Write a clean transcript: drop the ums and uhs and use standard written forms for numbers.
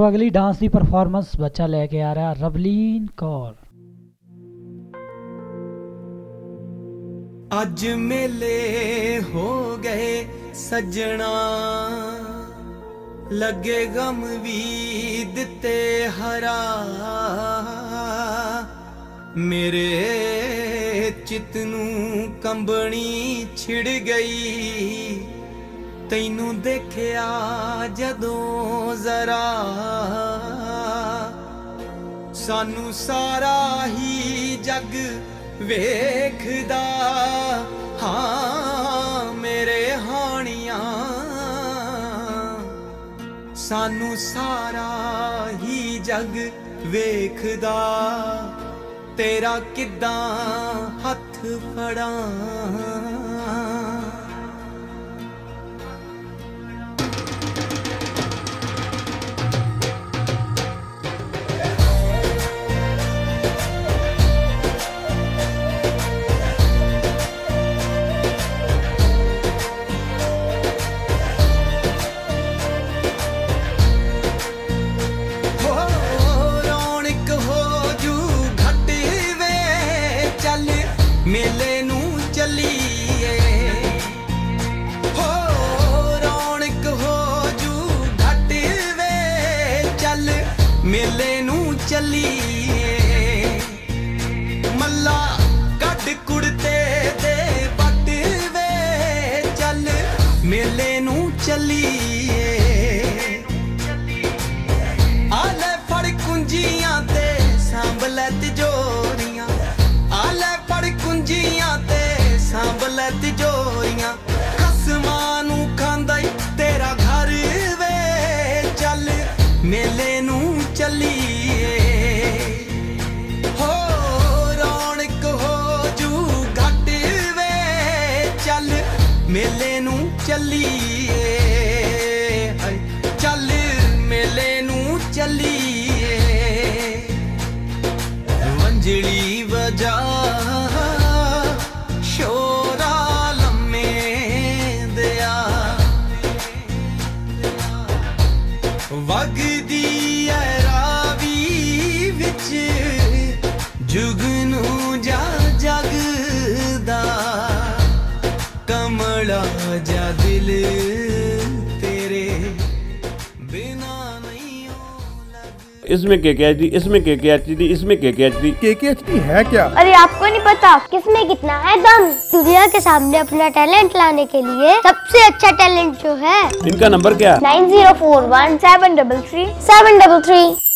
तो अगली डांस की परफॉर्मेंस बच्चा लेके आ रहा है रवलीन कौर। अज मेले हो गए सजना, लगे गम भी दिते हरा, मेरे चित नू कंबनी छिड़ गई, तैनू देखिया जदों जरा, सानू सारा ही जग वेखदा, हाँ मेरे हानिया, सानू सारा ही जग वेखदा, तेरा किदां हथ फड़ा। मेले नू चलीए हो, रौनक हो जू घट वे, चल मेले नू चलीए, मल्ला कट कुड़ते दे बट वे, चल मेले नू चलीए, आले फड़ कुंजियां ते सांभले तिजोरियां, आले फड़ कुंजियां ते सांभले तिजोरियां, खसमां नू खांदा ई तेरा घर वे, चल मेले नू चलीए हो, रौनक हो जू घट वे, चल मेले नू चलीए, चल मेले नू चलीए, वंजली वजा शोरा लम्मे दिया, वगदी है रावी विच जुगनू जा जगदा, कमला जा दिल तेरे बिना नहीं हो। इसमें KKHD, इसमें KKHD, इसमें KKHD। KKHD है क्या? अरे आपको नहीं पता किसमें कितना है दम। दुनिया के सामने अपना टैलेंट लाने के लिए सबसे अच्छा टैलेंट जो है। इनका नंबर क्या? 9041 733 733।